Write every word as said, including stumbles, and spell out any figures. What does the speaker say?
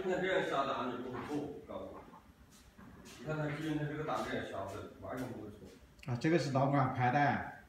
今天这样下的案例不会错，告诉你。你看他今天这个档这样下的，完全不会错。 啊，这个是老管拍的。